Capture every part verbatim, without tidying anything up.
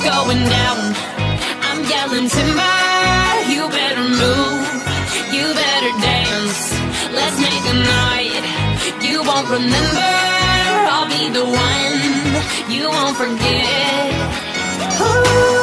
going down. I'm yelling timber, you better move, you better dance. Let's make a night you won't remember. I'll be the one you won't forget. Ooh.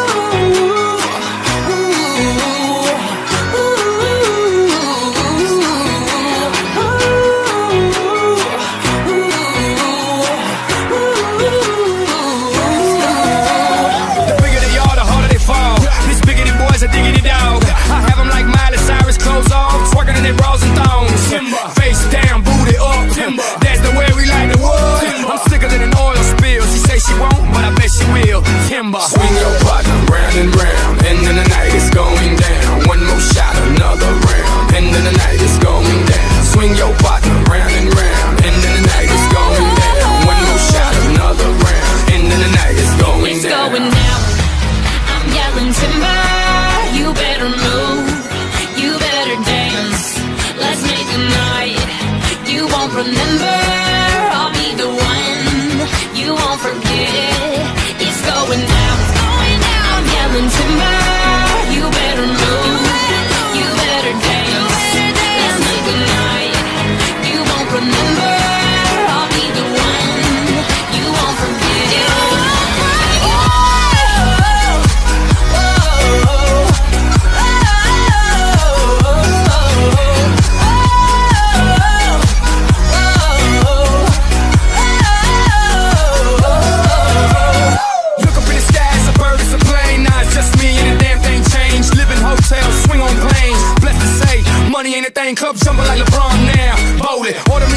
A diggity dog. I have them like Miley Cyrus, clothes off, twerking in their bras and thongs. Timber. Face down, booty up. Timber. That's the way we like the wood. Timber. I'm sicker than an oil spill. She say she won't, but I bet she will. Timber. Swing your partner round and round, and then the night is going down. One more shot, another round, and then the night is going down. Swing your partner round and round, and then the night is going down. One more shot, another round, and then the night is going it's down. Going down. I'm yelling timber. You better move, you better dance. Let's make a night you won't remember. I'll be the one you won't forget. It's going down, it's going down. I'm yelling timber. You better move, you better dance. Let's make a night you won't remember. I'll be the one you won't forget. Money ain't a thing, club jumping like LeBron now. Bowl it, order